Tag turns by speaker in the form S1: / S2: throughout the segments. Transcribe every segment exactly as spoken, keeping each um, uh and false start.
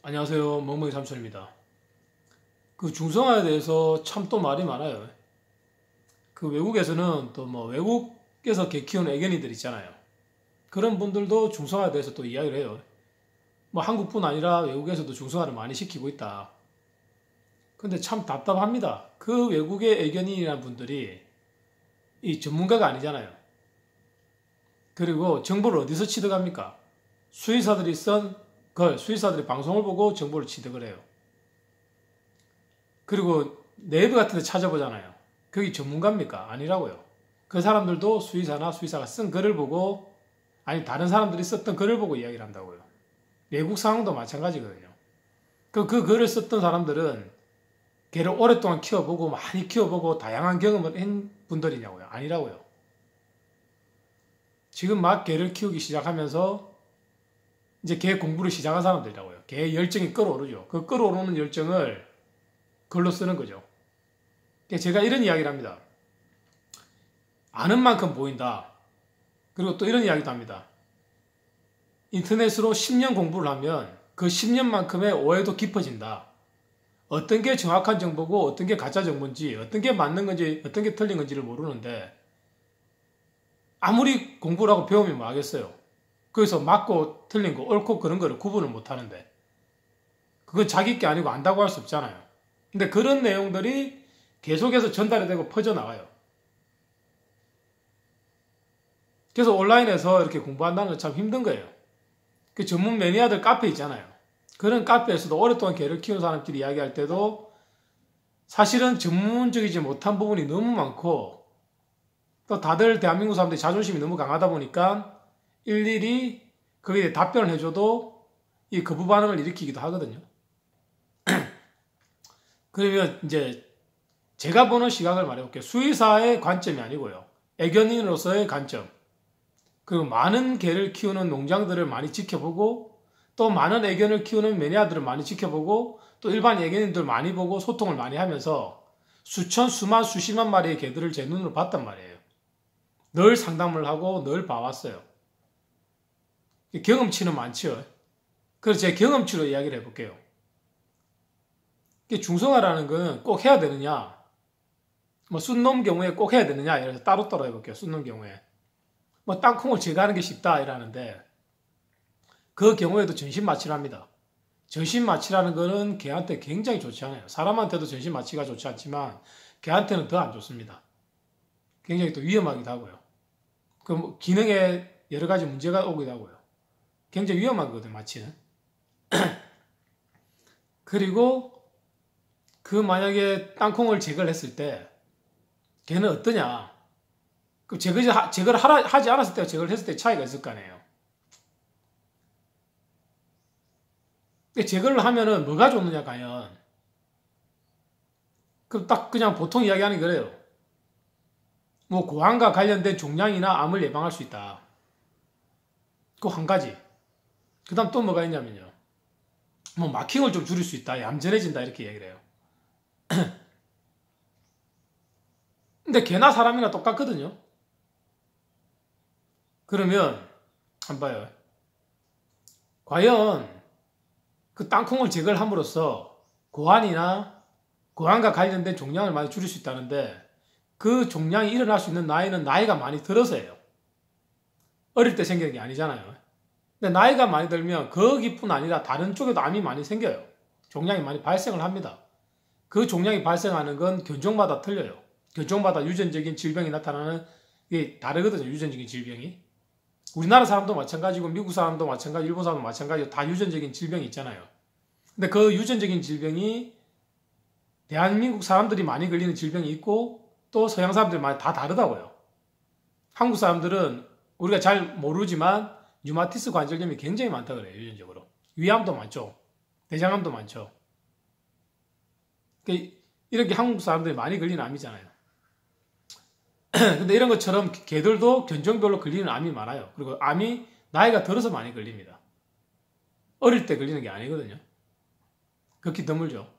S1: 안녕하세요. 멍멍이 삼촌입니다. 그 중성화에 대해서 참 또 말이 많아요. 그 외국에서는 또 뭐 외국에서 개 키우는 애견이들 있잖아요. 그런 분들도 중성화에 대해서 또 이야기를 해요. 뭐 한국뿐 아니라 외국에서도 중성화를 많이 시키고 있다. 근데 참 답답합니다. 그 외국의 애견인이라는 분들이 이 전문가가 아니잖아요. 그리고 정보를 어디서 취득합니까? 수의사들이 쓴 걸, 수의사들이 방송을 보고 정보를 취득을 해요. 그리고 네이버 같은 데 찾아보잖아요. 거기 전문가입니까? 아니라고요. 그 사람들도 수의사나 수의사가 쓴 글을 보고, 아니 다른 사람들이 썼던 글을 보고 이야기를 한다고요. 외국 상황도 마찬가지거든요. 그, 그 글을 썼던 사람들은 개를 오랫동안 키워보고 많이 키워보고 다양한 경험을 한 분들이냐고요. 아니라고요. 지금 막 개를 키우기 시작하면서 이제 개 공부를 시작한 사람들이라고요. 개의 열정이 끌어오르죠. 그 끌어오르는 열정을 글로 쓰는 거죠. 제가 이런 이야기를 합니다. 아는 만큼 보인다. 그리고 또 이런 이야기도 합니다. 인터넷으로 십 년 공부를 하면 그 십 년만큼의 오해도 깊어진다. 어떤 게 정확한 정보고 어떤 게 가짜 정보인지, 어떤 게 맞는 건지, 어떤 게 틀린 건지를 모르는데 아무리 공부를 하고 배우면 뭐 하겠어요. 거기서 맞고 틀린 거, 옳고 그런 거를 구분을 못 하는데 그건 자기 게 아니고 안다고 할 수 없잖아요. 근데 그런 내용들이 계속해서 전달이 되고 퍼져나가요. 그래서 온라인에서 이렇게 공부한다는 건 참 힘든 거예요. 그 전문 매니아들 카페 있잖아요. 그런 카페에서도 오랫동안 개를 키운 사람끼리 이야기할 때도 사실은 전문적이지 못한 부분이 너무 많고 또 다들 대한민국 사람들이 자존심이 너무 강하다 보니까 일일이 거기에 답변을 해줘도 이 거부 반응을 일으키기도 하거든요. 그러면 이제 제가 보는 시각을 말해볼게요. 수의사의 관점이 아니고요. 애견인으로서의 관점. 그리고 많은 개를 키우는 농장들을 많이 지켜보고 또 많은 애견을 키우는 매니아들을 많이 지켜보고 또 일반 애견인들 많이 보고 소통을 많이 하면서 수천, 수만, 수십만 마리의 개들을 제 눈으로 봤단 말이에요. 늘 상담을 하고 늘 봐왔어요. 경험치는 많죠. 그래서 제 경험치로 이야기를 해볼게요. 중성화라는 건 꼭 해야 되느냐? 뭐 순놈 경우에 꼭 해야 되느냐? 이래서 따로따로 해볼게요. 순놈 경우에. 뭐 땅콩을 제거하는 게 쉽다 이라는데 그 경우에도 전신 마취를 합니다. 전신 마취라는 거는 개한테 굉장히 좋지 않아요. 사람한테도 전신 마취가 좋지 않지만 개한테는 더 안 좋습니다. 굉장히 또 위험하기도 하고요. 그 기능에 여러 가지 문제가 오기도 하고요. 굉장히 위험하거든요, 마취는. 그리고 그 만약에 땅콩을 제거를 했을 때 걔는 어떠냐? 그 제거, 제거를 하라, 하지 않았을 때와 제거를 했을 때 차이가 있을 거 아니에요. 제거를 하면은 뭐가 좋느냐, 과연? 그 딱 그냥 보통 이야기하는 게 그래요. 뭐 고환과 관련된 종양이나 암을 예방할 수 있다. 그 한 가지. 그 다음 또 뭐가 있냐면요. 뭐 마킹을 좀 줄일 수 있다. 얌전해진다. 이렇게 얘기를 해요. 근데 개나 사람이나 똑같거든요. 그러면 한번 봐요. 과연 그 땅콩을 제거를 함으로써 고환이나 고환과 관련된 종양을 많이 줄일 수 있다는데 그 종양이 일어날 수 있는 나이는 나이가 많이 들어서예요. 어릴 때 생기는 게 아니잖아요. 근데 나이가 많이 들면 거기뿐 아니라 다른 쪽에도 암이 많이 생겨요. 종양이 많이 발생을 합니다. 그 종양이 발생하는 건 견종마다 틀려요. 견종마다 유전적인 질병이 나타나는 게 다르거든요. 유전적인 질병이. 우리나라 사람도 마찬가지고 미국 사람도 마찬가지, 일본 사람도 마찬가지고 다 유전적인 질병이 있잖아요. 근데 그 유전적인 질병이 대한민국 사람들이 많이 걸리는 질병이 있고 또 서양 사람들이 많이 다 다르다고요. 한국 사람들은 우리가 잘 모르지만 류마티스 관절염이 굉장히 많다 그래요. 유전적으로. 위암도 많죠. 대장암도 많죠. 이렇게 한국 사람들이 많이 걸리는 암이잖아요. 근데 이런 것처럼 개들도 견종별로 걸리는 암이 많아요. 그리고 암이 나이가 들어서 많이 걸립니다. 어릴 때 걸리는 게 아니거든요. 극히 드물죠.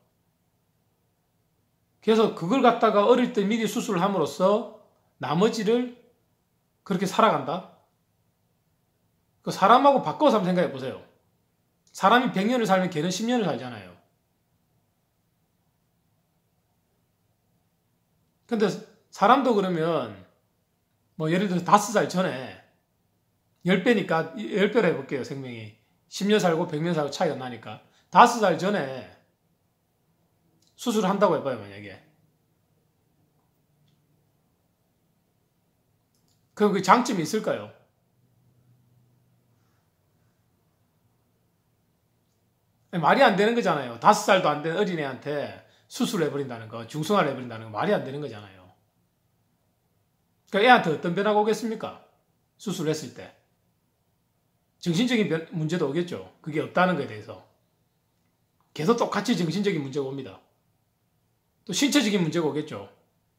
S1: 그래서 그걸 갖다가 어릴 때 미리 수술을 함으로써 나머지를 그렇게 살아간다? 그 사람하고 바꿔서 한번 생각해 보세요. 사람이 백 년을 살면 개는 십 년을 살잖아요. 근데 사람도 그러면 뭐 예를 들어서 다섯 살 전에 십 배니까 십 배로 해볼게요. 생명이 십 년 살고 백 년 살고 차이가 나니까 다섯 살 전에 수술을 한다고 해봐요. 만약에 그럼 그 장점이 있을까요? 말이 안 되는 거잖아요. 다섯 살도 안 된 어린애한테 수술을 해버린다는 거, 중성화를 해버린다는 거 말이 안 되는 거잖아요. 그러니까 애한테 어떤 변화가 오겠습니까? 수술을 했을 때. 정신적인 변, 문제도 오겠죠. 그게 없다는 거에 대해서. 계속 똑같이 정신적인 문제가 옵니다. 또 신체적인 문제가 오겠죠.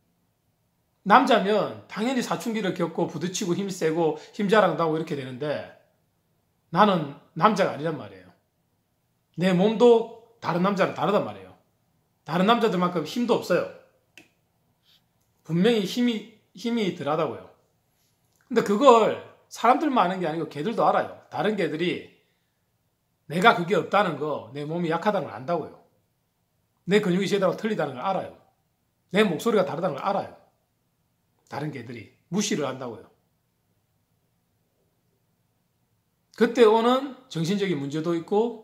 S1: 남자면 당연히 사춘기를 겪고 부딪히고 힘이 세고 힘자랑도 하고 이렇게 되는데 나는 남자가 아니란 말이에요. 내 몸도 다른 남자랑 다르단 말이에요. 다른 남자들만큼 힘도 없어요. 분명히 힘이, 힘이 덜하다고요. 근데 그걸 사람들만 아는 게 아니고 개들도 알아요. 다른 개들이 내가 그게 없다는 거, 내 몸이 약하다는 걸 안다고요. 내 근육이 제대로 틀리다는 걸 알아요. 내 목소리가 다르다는 걸 알아요. 다른 개들이 무시를 한다고요. 그때 오는 정신적인 문제도 있고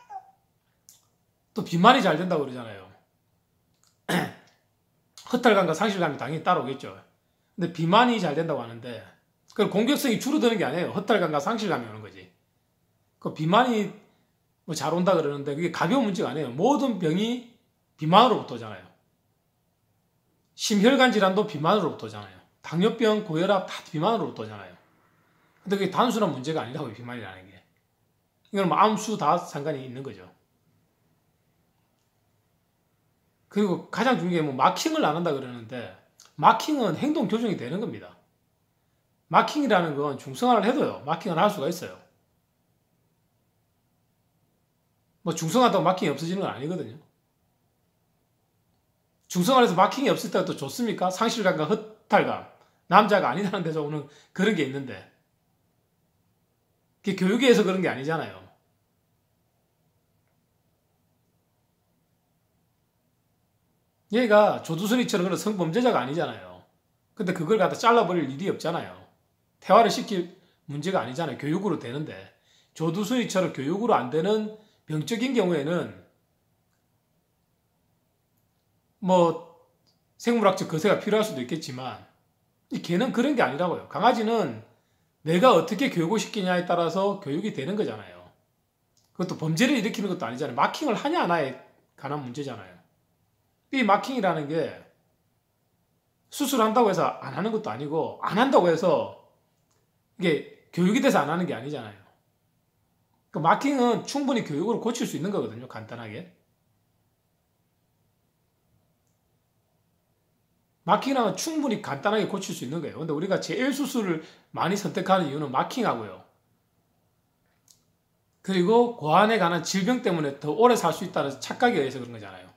S1: 또 비만이 잘 된다고 그러잖아요. 허탈감과 상실감이 당연히 따라오겠죠. 근데 비만이 잘 된다고 하는데 그 공격성이 줄어드는 게 아니에요. 허탈감과 상실감이 오는 거지. 그 비만이 뭐 잘 온다 그러는데 그게 가벼운 문제가 아니에요. 모든 병이 비만으로부터 오잖아요. 심혈관 질환도 비만으로부터 오잖아요. 당뇨병, 고혈압 다 비만으로부터 오잖아요. 근데 그게 단순한 문제가 아니라고요. 비만이라는 게. 이건 뭐 암수 다 상관이 있는 거죠. 그리고 가장 중요한 게 뭐 마킹을 안 한다 그러는데 마킹은 행동 교정이 되는 겁니다. 마킹이라는 건 중성화를 해도요. 마킹을 할 수가 있어요. 뭐 중성화도 마킹이 없어지는 건 아니거든요. 중성화를 해서 마킹이 없을 때가 또 좋습니까? 상실감과 허탈감. 남자가 아니라는 데서 오는 그런 게 있는데 그게 교육에서 그런 게 아니잖아요. 얘가 조두순이처럼 그런 성범죄자가 아니잖아요. 근데 그걸 갖다 잘라버릴 일이 없잖아요. 태화를 시킬 문제가 아니잖아요. 교육으로 되는데. 조두순이처럼 교육으로 안 되는 병적인 경우에는 뭐 생물학적 거세가 필요할 수도 있겠지만 이 개는 그런 게 아니라고요. 강아지는 내가 어떻게 교육을 시키냐에 따라서 교육이 되는 거잖아요. 그것도 범죄를 일으키는 것도 아니잖아요. 마킹을 하냐 안 하냐에 관한 문제잖아요. 이 마킹이라는 게 수술한다고 해서 안 하는 것도 아니고 안 한다고 해서 이게 교육이 돼서 안 하는 게 아니잖아요. 그 마킹은 충분히 교육으로 고칠 수 있는 거거든요. 간단하게. 마킹이랑은 충분히 간단하게 고칠 수 있는 거예요. 근데 우리가 제일 수술을 많이 선택하는 이유는 마킹하고요. 그리고 고환에 관한 질병 때문에 더 오래 살 수 있다는 착각에 의해서 그런 거잖아요.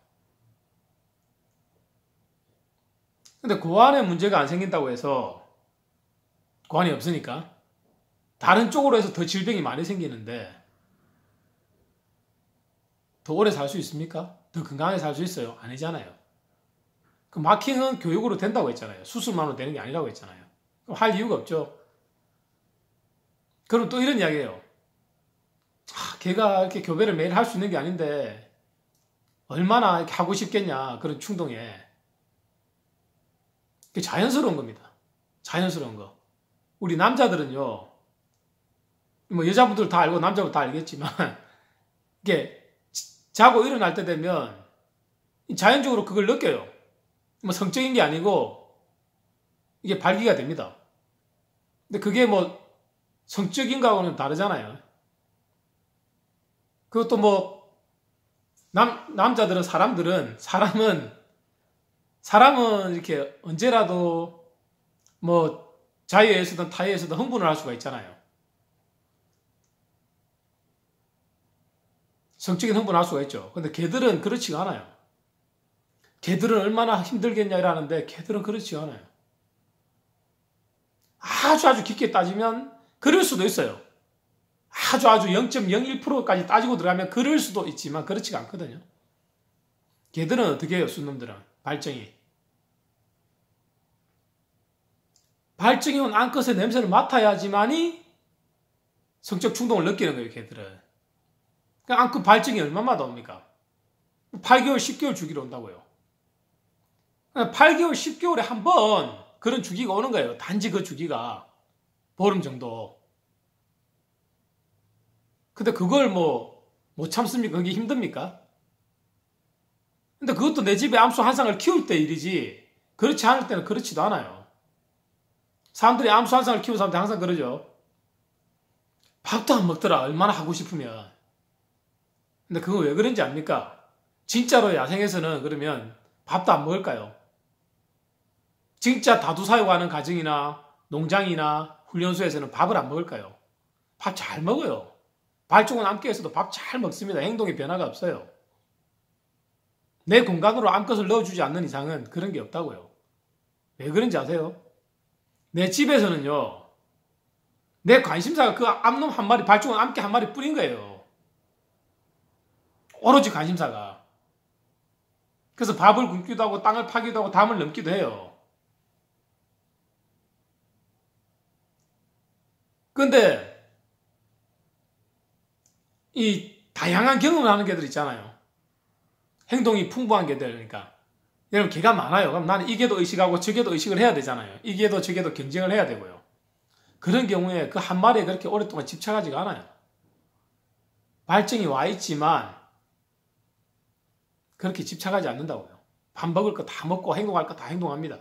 S1: 근데 고환에 문제가 안 생긴다고 해서 고환이 없으니까 다른 쪽으로 해서 더 질병이 많이 생기는데 더 오래 살 수 있습니까? 더 건강하게 살 수 있어요? 아니잖아요. 그 마킹은 교육으로 된다고 했잖아요. 수술만으로 되는 게 아니라고 했잖아요. 그럼 할 이유가 없죠. 그럼 또 이런 이야기예요. 아, 걔가 이렇게 교배를 매일 할 수 있는 게 아닌데 얼마나 이렇게 하고 싶겠냐 그런 충동에. 그게 자연스러운 겁니다. 자연스러운 거. 우리 남자들은요. 뭐 여자분들 다 알고 남자분 다 알겠지만 이게 자고 일어날 때 되면 자연적으로 그걸 느껴요. 뭐 성적인 게 아니고 이게 발기가 됩니다. 근데 그게 뭐 성적인 거하고는 다르잖아요. 그것도 뭐 남, 남자들은 사람들은 사람은 사람은 이렇게 언제라도 뭐 자유에서든 타의에서든 흥분을 할 수가 있잖아요. 성적인 흥분을 할 수가 있죠. 근데 개들은 그렇지가 않아요. 개들은 얼마나 힘들겠냐 이러는데 개들은 그렇지가 않아요. 아주 아주 깊게 따지면 그럴 수도 있어요. 아주 아주 영 점 영일 퍼센트까지 따지고 들어가면 그럴 수도 있지만 그렇지가 않거든요. 걔들은 어떻게 해요? 순놈들은 발정이 발정이 온 암컷의 냄새를 맡아야지만이 성적 충동을 느끼는 거예요. 걔들은. 그러니까 암컷 발정이 얼마마다 옵니까? 팔 개월, 십 개월 주기로 온다고요. 팔 개월, 십 개월에 한 번 그런 주기가 오는 거예요. 단지 그 주기가 보름 정도. 근데 그걸 뭐 못 참습니까? 그게 힘듭니까? 근데 그것도 내 집에 암수 한 쌍을 키울 때 일이지 그렇지 않을 때는 그렇지도 않아요. 사람들이 암수 한 쌍을 키우는 사람들 항상 그러죠. 밥도 안 먹더라. 얼마나 하고 싶으면. 근데 그거 왜 그런지 압니까? 진짜로 야생에서는 그러면 밥도 안 먹을까요? 진짜 다두 사육하는 가정이나 농장이나 훈련소에서는 밥을 안 먹을까요? 밥 잘 먹어요. 발종은 암컷에서도 밥 잘 먹습니다. 행동에 변화가 없어요. 내 공간으로 암컷을 넣어주지 않는 이상은 그런 게 없다고요. 왜 그런지 아세요? 내 집에서는요. 내 관심사가 그 암놈 한 마리, 발종은 암캐 한 마리 뿐인 거예요. 오로지 관심사가. 그래서 밥을 굶기도 하고 땅을 파기도 하고 담을 넘기도 해요. 근데 이 다양한 경험을 하는 개들 있잖아요. 행동이 풍부한 개들. 그러니까 여러분 개가 많아요. 그럼 나는 이 개도 의식하고 저 개도 의식을 해야 되잖아요. 이 개도 저 개도 경쟁을 해야 되고요. 그런 경우에 그 한 마리에 그렇게 오랫동안 집착하지가 않아요. 발정이 와 있지만 그렇게 집착하지 않는다고요. 밥 먹을 거 다 먹고 행동할 거 다 행동합니다.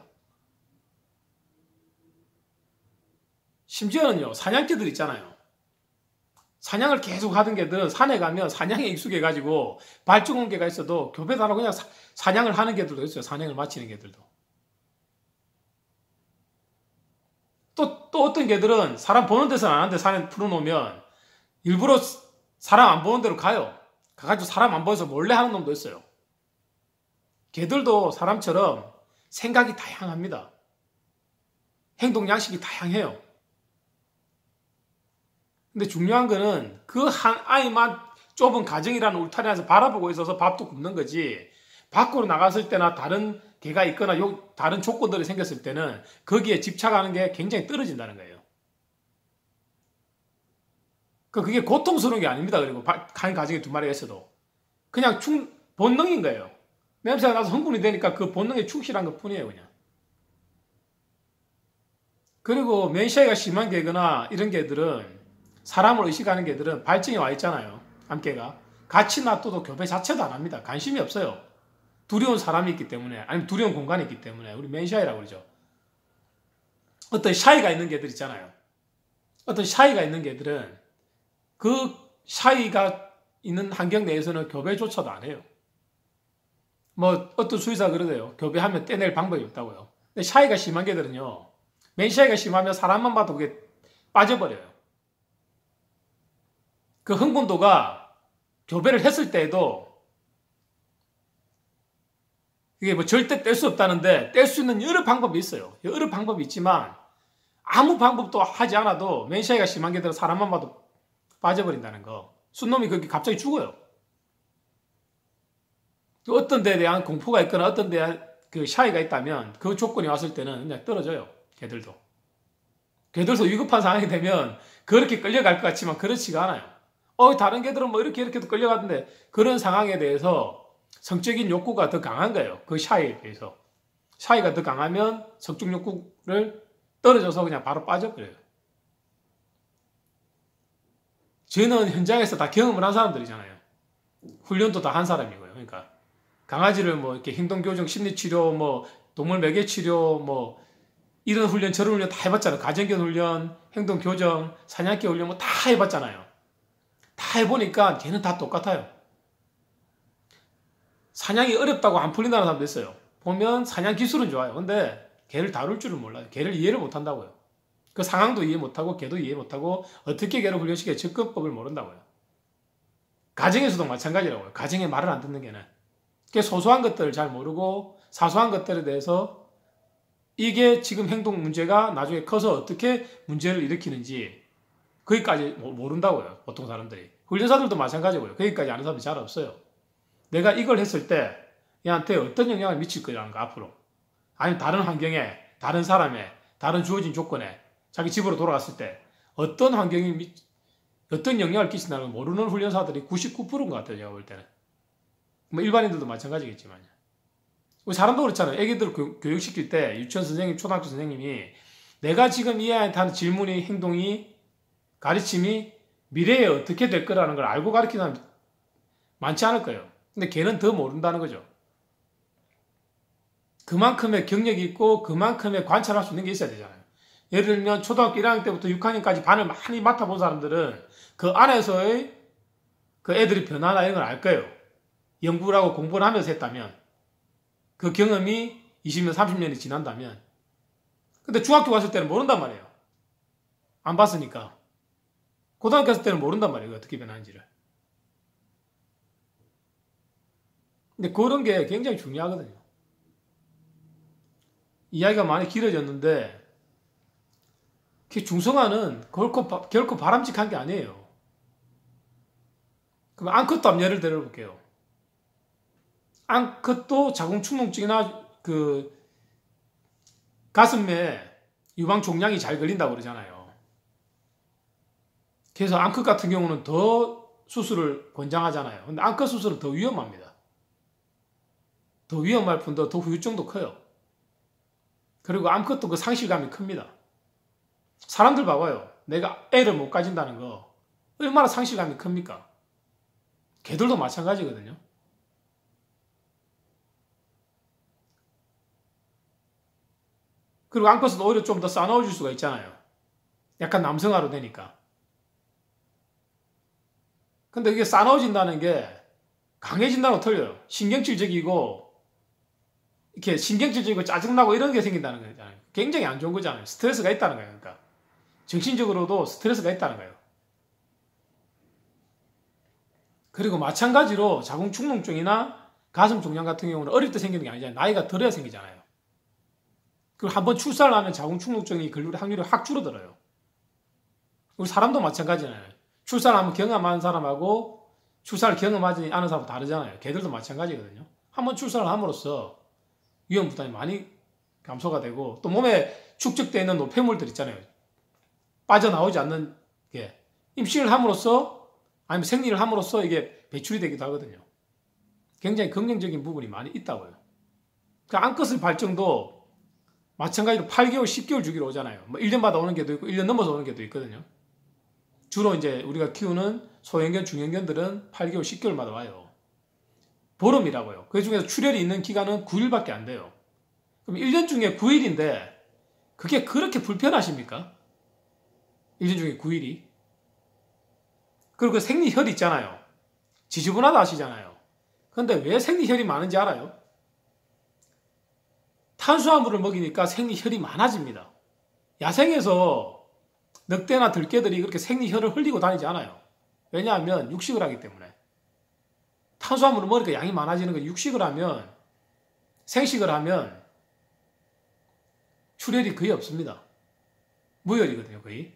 S1: 심지어는요. 사냥개들 있잖아요. 사냥을 계속 하던 개들은 산에 가면 사냥에 익숙해가지고 발정 온 개가 있어도 교배도 안 하고 그냥 사, 사냥을 하는 개들도 있어요. 사냥을 마치는 개들도. 또, 또 어떤 개들은 사람 보는 데서는 안 하는데 산에 풀어놓으면 일부러 사람 안 보는 데로 가요. 가가지고 사람 안 보여서 몰래 하는 놈도 있어요. 개들도 사람처럼 생각이 다양합니다. 행동 양식이 다양해요. 근데 중요한 거는 그 한 아이만 좁은 가정이라는 울타리 안에서 바라보고 있어서 밥도 굶는 거지 밖으로 나갔을 때나 다른 개가 있거나 요 다른 조건들이 생겼을 때는 거기에 집착하는 게 굉장히 떨어진다는 거예요. 그게 고통스러운 게 아닙니다. 그리고 한 가정에 두 마리가 있어도 그냥 충, 본능인 거예요. 냄새가 나서 흥분이 되니까 그 본능에 충실한 것 뿐이에요. 그냥. 그리고 맨샤이가 심한 개거나 이런 개들은 사람을 의식하는 개들은 발정이 와 있잖아요. 암개가. 같이 놔둬도 교배 자체도 안 합니다. 관심이 없어요. 두려운 사람이 있기 때문에 아니면 두려운 공간이 있기 때문에 우리 맨샤이라고 그러죠. 어떤 샤이가 있는 개들 있잖아요. 어떤 샤이가 있는 개들은 그 샤이가 있는 환경 내에서는 교배조차도 안 해요. 뭐 어떤 수의사가 그러대요. 교배하면 떼낼 방법이 없다고요. 근데 샤이가 심한 개들은요. 맨샤이가 심하면 사람만 봐도 그게 빠져버려요. 그 흥분도가 교배를 했을 때에도 이게 뭐 절대 뗄 수 없다는데 뗄 수 있는 여러 방법이 있어요. 여러 방법이 있지만 아무 방법도 하지 않아도 맨샤이가 심한 개들은 사람만 봐도 빠져버린다는 거. 순놈이 그렇게 갑자기 죽어요. 어떤 데에 대한 공포가 있거나 어떤 데에 그 샤이가 있다면 그 조건이 왔을 때는 그냥 떨어져요. 개들도. 개들도 위급한 상황이 되면 그렇게 끌려갈 것 같지만 그렇지가 않아요. 어, 다른 개들은 뭐 이렇게 이렇게도 끌려가던데 그런 상황에 대해서 성적인 욕구가 더 강한 거예요. 그 샤이에 비해서. 샤이가 더 강하면 성적 욕구를 떨어져서 그냥 바로 빠져버려요. 저는 현장에서 다 경험을 한 사람들이잖아요. 훈련도 다 한 사람이고요. 그러니까 강아지를 뭐 이렇게 행동교정, 심리치료, 뭐 동물 매개치료, 뭐 이런 훈련, 저런 훈련 다 해봤잖아요. 가정견 훈련, 행동교정, 사냥개 훈련 뭐 다 해봤잖아요. 다 해보니까 걔는 다 똑같아요. 사냥이 어렵다고 안 풀린다는 사람도 있어요. 보면 사냥 기술은 좋아요. 근데 걔를 다룰 줄은 몰라요. 걔를 이해를 못한다고요. 그 상황도 이해 못하고 걔도 이해 못하고 어떻게 걔를 훈련시켜 접근법을 모른다고요. 가정에서도 마찬가지라고요. 가정에 말을 안 듣는 개는. 그 소소한 것들을 잘 모르고 사소한 것들에 대해서 이게 지금 행동 문제가 나중에 커서 어떻게 문제를 일으키는지 거기까지 모른다고요. 보통 사람들이. 훈련사들도 마찬가지고요. 거기까지 아는 사람이 잘 없어요. 내가 이걸 했을 때 얘한테 어떤 영향을 미칠 거라는 거 앞으로. 아니면 다른 환경에, 다른 사람에, 다른 주어진 조건에 자기 집으로 돌아갔을 때 어떤 환경이 미, 어떤 영향을 끼친다는 걸 모르는 훈련사들이 구십구 퍼센트인 것 같아요. 제가 볼 때는. 뭐 일반인들도 마찬가지겠지만요. 사람도 그렇잖아요. 애기들 교육시킬 때 유치원 선생님, 초등학교 선생님이 내가 지금 이 아이한테 하는 질문이, 행동이, 가르침이 미래에 어떻게 될 거라는 걸 알고 가르치는 사람 많지 않을 거예요. 근데 걔는 더 모른다는 거죠. 그만큼의 경력이 있고 그만큼의 관찰할 수 있는 게 있어야 되잖아요. 예를 들면 초등학교 일 학년 때부터 육 학년까지 반을 많이 맡아본 사람들은 그 안에서의 그 애들이 변화나 이런 걸 알 거예요. 연구를 하고 공부를 하면서 했다면 그 경험이 이십 년, 삼십 년이 지난다면. 근데 중학교 갔을 때는 모른단 말이에요. 안 봤으니까. 고등학교 갔을 때는 모른단 말이에요. 어떻게 변하는지를. 근데 그런 게 굉장히 중요하거든요. 이야기가 많이 길어졌는데 중성화는 결코, 결코 바람직한 게 아니에요. 그럼 암컷도 한번 예를 들어볼게요. 암컷도 자궁축농증이나 그 가슴에 유방 종양이 잘 걸린다고 그러잖아요. 그래서 암컷 같은 경우는 더 수술을 권장하잖아요. 근데 암컷 수술은 더 위험합니다. 더 위험할 뿐더 더 후유증도 커요. 그리고 암컷도 그 상실감이 큽니다. 사람들 봐봐요. 내가 애를 못 가진다는 거 얼마나 상실감이 큽니까? 개들도 마찬가지거든요. 그리고 암컷은 오히려 좀 더 싸나워질 수가 있잖아요. 약간 남성화로 되니까. 근데 이게 싸나워진다는 게 강해진다고 틀려요. 신경질적이고 이렇게 신경질적이고 짜증나고 이런 게 생긴다는 거잖아요. 굉장히 안 좋은 거잖아요. 스트레스가 있다는 거예요. 그러니까 정신적으로도 스트레스가 있다는 거예요. 그리고 마찬가지로 자궁축농증이나 가슴 종양 같은 경우는 어릴 때 생기는 게 아니잖아요. 나이가 들어야 생기잖아요. 그리고 한번 출산을 하면 자궁축농증이 걸릴 확률이 확 줄어들어요. 우리 사람도 마찬가지잖아요. 출산을 경험한 사람하고 출산을 경험하지 않은 사람하고 다르잖아요. 걔들도 마찬가지거든요. 한번 출산을 함으로써 위험 부담이 많이 감소가 되고 또 몸에 축적되어 있는 노폐물들 있잖아요. 빠져나오지 않는 게 임신을 함으로써 아니면 생리를 함으로써 이게 배출이 되기도 하거든요. 굉장히 긍정적인 부분이 많이 있다고요. 그 암컷의 발정도 마찬가지로 팔 개월, 십 개월 주기로 오잖아요. 뭐 일 년마다 오는 게도 있고 일 년 넘어서 오는 게도 있거든요. 주로 이제 우리가 키우는 소형견, 중형견들은 팔 개월, 십 개월마다 와요. 보름이라고요. 그 중에서 출혈이 있는 기간은 구 일밖에 안 돼요. 그럼 일 년 중에 구 일인데 그게 그렇게 불편하십니까? 일 년 중에 구 일이. 그리고 그 생리혈 있잖아요. 지저분하다 하시잖아요. 근데 왜 생리혈이 많은지 알아요? 탄수화물을 먹이니까 생리혈이 많아집니다. 야생에서 늑대나 들개들이 그렇게 생리혈을 흘리고 다니지 않아요. 왜냐하면 육식을 하기 때문에. 탄수화물을 먹으니까 양이 많아지는 거. 육식을 하면, 생식을 하면 출혈이 거의 없습니다. 무혈이거든요, 거의.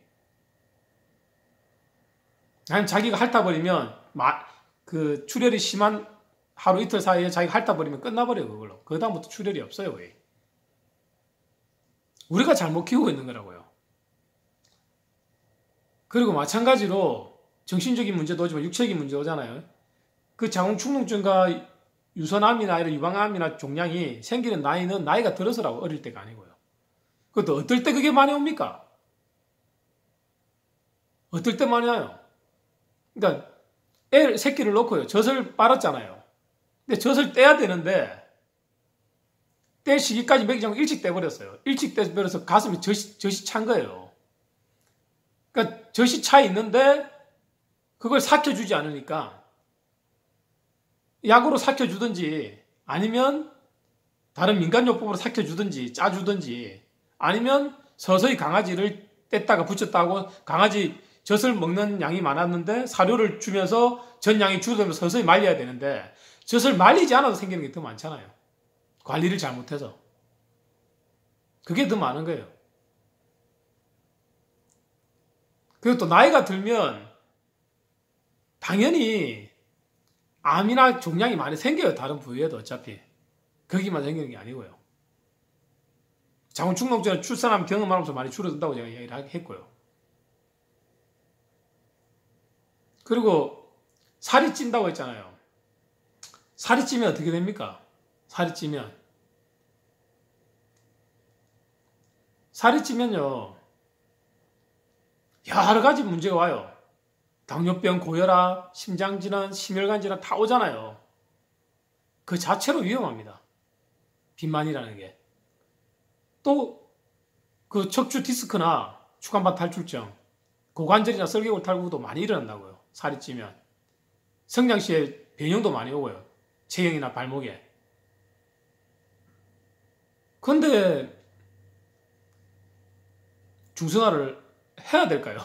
S1: 아니면 자기가 핥아버리면 그 출혈이 심한 하루 이틀 사이에 자기가 핥아버리면 끝나버려요, 그걸로. 그 다음부터 출혈이 없어요, 거의. 우리가 잘못 키우고 있는 거라고요. 그리고 마찬가지로 정신적인 문제도 오지만 육체적인 문제도 오잖아요. 그 자궁축농증과 유선암이나 이런 유방암이나 종양이 생기는 나이는 나이가 들어서라고, 어릴 때가 아니고요. 그것도 어떨 때 그게 많이 옵니까? 어떨 때 많이 와요? 그러니까 애 새끼를 놓고요. 젖을 빨았잖아요. 근데 젖을 떼야 되는데 뗄 시기까지 먹이지 않고 일찍 떼버렸어요. 일찍 떼버려서 가슴이 젖이, 젖이 찬 거예요. 그러니까 젖이 차 있는데 그걸 삭혀주지 않으니까 약으로 삭혀주든지 아니면 다른 민간요법으로 삭혀주든지 짜주든지 아니면 서서히 강아지를 뗐다가 붙였다고 강아지 젖을 먹는 양이 많았는데 사료를 주면서 젖 양이 줄어들면서 서서히 말려야 되는데 젖을 말리지 않아도 생기는 게 더 많잖아요. 관리를 잘못해서. 그게 더 많은 거예요. 그리고 또 나이가 들면 당연히 암이나 종양이 많이 생겨요. 다른 부위에도 어차피. 거기만 생기는 게 아니고요. 자궁축농증은 출산하면 경험하면서 많이 줄어든다고 제가 이야기를 했고요. 그리고 살이 찐다고 했잖아요. 살이 찌면 어떻게 됩니까? 살이 찌면. 살이 찌면요. 여러 가지 문제가 와요. 당뇨병, 고혈압, 심장질환, 심혈관 질환 다 오잖아요. 그 자체로 위험합니다. 비만이라는 게. 또 그 척추 디스크나 추간판 탈출증, 고관절이나 설계골 탈구도 많이 일어난다고요. 살이 찌면. 성장 시에 변형도 많이 오고요. 체형이나 발목에. 근데 중성화를 해야 될까요?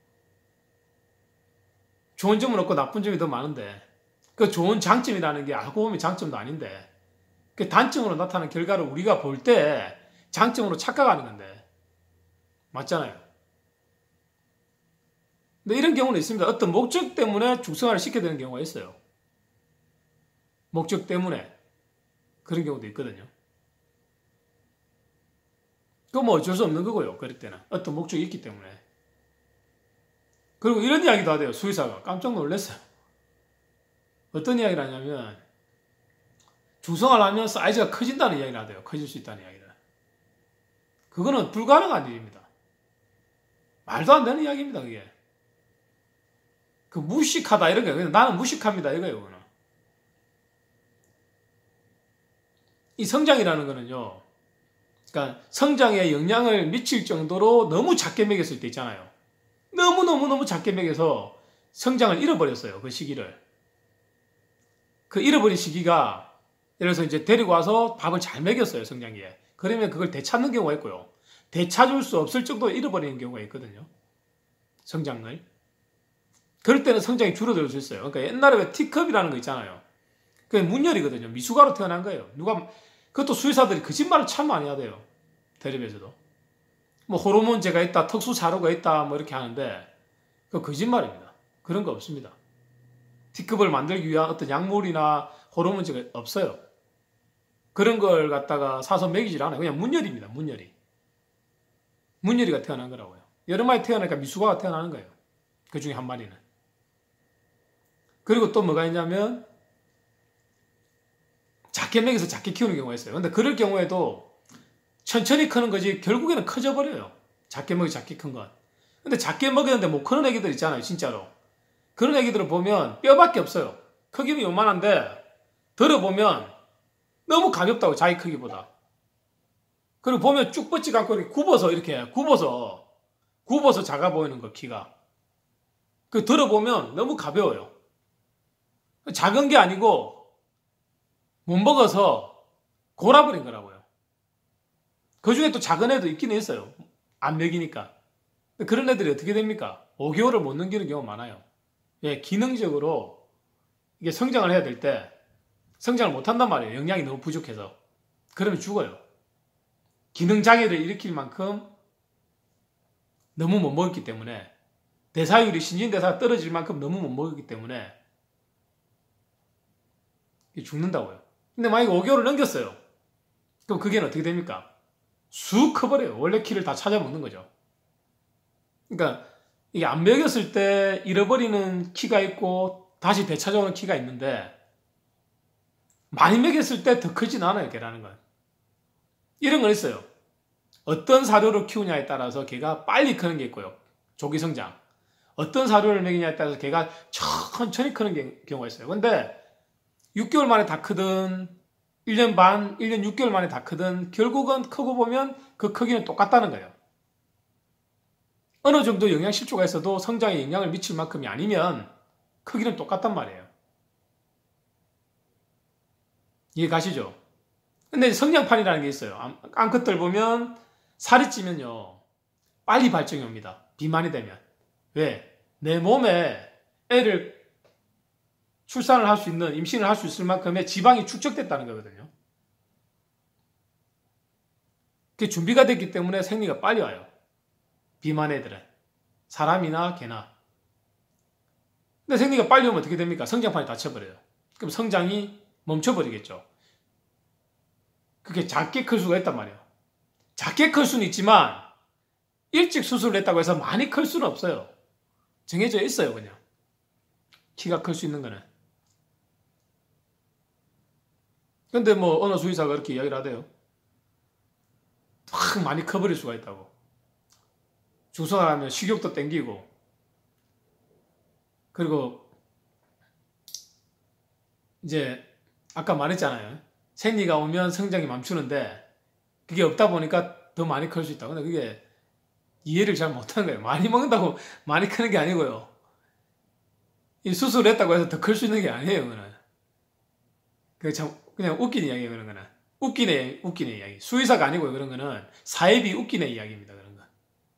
S1: 좋은 점은 없고 나쁜 점이 더 많은데 그 좋은 장점이라는 게 알고 보면 장점도 아닌데 그 단점으로 나타나는 결과를 우리가 볼 때 장점으로 착각하는 건데 맞잖아요. 근데 이런 경우는 있습니다. 어떤 목적 때문에 중성화를 시켜야 되는 경우가 있어요. 목적 때문에 그런 경우도 있거든요. 그건 뭐 어쩔 수 없는 거고요. 그럴 때는 어떤 목적이 있기 때문에. 그리고 이런 이야기도 하대요. 수의사가 깜짝 놀랐어요. 어떤 이야기를 하냐면 중성화를 하면 사이즈가 커진다는 이야기를 하대요. 커질 수 있다는 이야기를. 그거는 불가능한 일입니다. 말도 안 되는 이야기입니다. 그게. 그 무식하다 이런 거예요. 나는 무식합니다 이거예요. 그거는. 이 성장이라는 거는요. 그러니까 성장에 영향을 미칠 정도로 너무 작게 먹였을 때 있잖아요. 너무너무너무 작게 먹여서 성장을 잃어버렸어요. 그 시기를. 그 잃어버린 시기가 예를 들어서 이제 데리고 와서 밥을 잘 먹였어요. 성장기에. 그러면 그걸 되찾는 경우가 있고요. 되찾을 수 없을 정도로 잃어버리는 경우가 있거든요. 성장을. 그럴 때는 성장이 줄어들 수 있어요. 그러니까 옛날에 왜 T컵이라는 거 있잖아요. 그게 문열이거든요. 미숙아로 태어난 거예요. 누가 그것도 수의사들이 거짓말을 참 많이 하대요. 텔레비에서도. 뭐 호르몬제가 있다, 특수 자료가 있다, 뭐 이렇게 하는데 그거 거짓말입니다. 그런 거 없습니다. T컵을 만들기 위한 어떤 약물이나 호르몬제가 없어요. 그런 걸 갖다가 사서 먹이질 않아요. 그냥 문열입니다. 문열이. 문열이가 태어난 거라고요. 여러 마리 태어나니까 미숙아가 태어나는 거예요. 그 중에 한 마리는. 그리고 또 뭐가 있냐면 작게 먹여서 작게 키우는 경우가 있어요. 근데 그럴 경우에도 천천히 크는 거지 결국에는 커져버려요. 작게 먹여 작게 큰 건. 근데 작게 먹였는데 못 크는 애기들 있잖아요. 진짜로. 그런 애기들을 보면 뼈밖에 없어요. 크기는 요만한데 들어보면 너무 가볍다고 자기 크기보다. 그리고 보면 쭉 뻗지가 않고 이렇게 굽어서 이렇게 굽어서 굽어서 작아 보이는 거 키가. 그 들어보면 너무 가벼워요. 작은 게 아니고 못 먹어서 골아버린 거라고요. 그 중에 또 작은 애도 있긴 있어요. 안 먹이니까. 그런 애들이 어떻게 됩니까? 오 개월을 못 넘기는 경우가 많아요. 예, 기능적으로 이게 성장을 해야 될 때 성장을 못 한단 말이에요. 영양이 너무 부족해서. 그러면 죽어요. 기능 장애를 일으킬 만큼 너무 못 먹었기 때문에 대사율이 신진대사가 떨어질 만큼 너무 못 먹었기 때문에 죽는다고요. 근데 만약에 오 개월을 넘겼어요. 그럼 그게 어떻게 됩니까? 쑥 커버려요. 원래 키를 다 찾아 먹는 거죠. 그러니까 이게 안 먹였을 때 잃어버리는 키가 있고 다시 되찾아오는 키가 있는데 많이 먹였을 때 더 크진 않아요. 개라는 건. 이런 건 있어요. 어떤 사료를 키우냐에 따라서 개가 빨리 크는 게 있고요. 조기 성장. 어떤 사료를 먹이냐에 따라서 개가 천천히 크는 경우가 있어요. 근데 육 개월 만에 다 크든 일 년 반, 일 년 육 개월 만에 다 크든 결국은 크고 보면 그 크기는 똑같다는 거예요. 어느 정도 영양 실조가 있어도 성장에 영향을 미칠 만큼이 아니면 크기는 똑같단 말이에요. 이해 가시죠? 근데 성장판이라는 게 있어요. 암컷들 보면 살이 찌면요 빨리 발정이 옵니다. 비만이 되면. 왜? 내 몸에 애를 출산을 할 수 있는, 임신을 할 수 있을 만큼의 지방이 축적됐다는 거거든요. 그게 준비가 됐기 때문에 생리가 빨리 와요. 비만 애들은. 사람이나 개나. 근데 생리가 빨리 오면 어떻게 됩니까? 성장판이 닫혀버려요. 그럼 성장이 멈춰버리겠죠. 그게 작게 클 수가 있단 말이에요. 작게 클 수는 있지만 일찍 수술을 했다고 해서 많이 클 수는 없어요. 정해져 있어요, 그냥. 키가 클 수 있는 거는. 근데 뭐 어느 수의사가 그렇게 이야기를 하대요. 확 많이 커버릴 수가 있다고. 주사하면 식욕도 땡기고, 그리고 이제 아까 말했잖아요. 생리가 오면 성장이 멈추는데 그게 없다 보니까 더 많이 클 수 있다. 근데 그게 이해를 잘 못하는 거예요. 많이 먹는다고 많이 크는 게 아니고요. 이 수술을 했다고 해서 더 클 수 있는 게 아니에요, 그거는. 그 참 그냥 웃기는 이야기예요, 그런 거는. 웃기네, 웃기네 이야기. 수의사가 아니고요, 그런 거는. 사입이 웃기네 이야기입니다, 그런 거.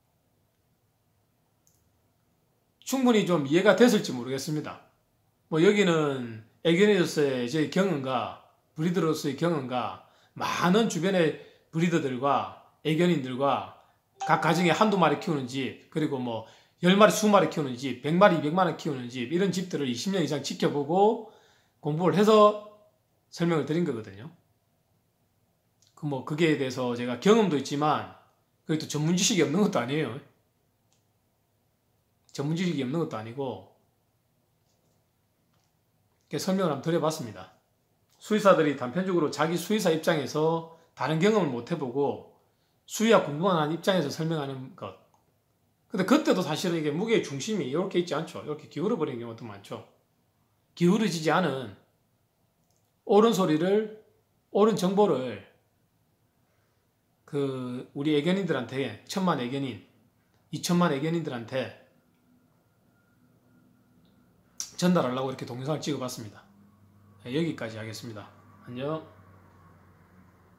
S1: 충분히 좀 이해가 됐을지 모르겠습니다. 뭐 여기는 애견이로서의 제 경험과 브리더로서의 경험과 많은 주변의 브리더들과 애견인들과 각 가정에 한두 마리 키우는 집, 그리고 뭐 열 마리, 이십 마리 키우는 집, 백 마리, 이백 마리 키우는 집, 이런 집들을 이십 년 이상 지켜보고 공부를 해서 설명을 드린 거거든요. 그 뭐 그게 대해서 제가 경험도 있지만 그게 또 전문 지식이 없는 것도 아니에요. 전문 지식이 없는 것도 아니고 이렇게 설명을 한번 드려봤습니다. 수의사들이 단편적으로 자기 수의사 입장에서 다른 경험을 못 해보고 수의학 공부만 한 입장에서 설명하는 것. 근데 그때도 사실은 이게 무게의 중심이 이렇게 있지 않죠. 이렇게 기울어 버리는 경우도 많죠. 기울어지지 않은 옳은 소리를, 옳은 정보를 그 우리 애견인들한테, 천만 애견인, 이천만 애견인들한테 전달하려고 이렇게 동영상을 찍어봤습니다. 여기까지 하겠습니다. 안녕.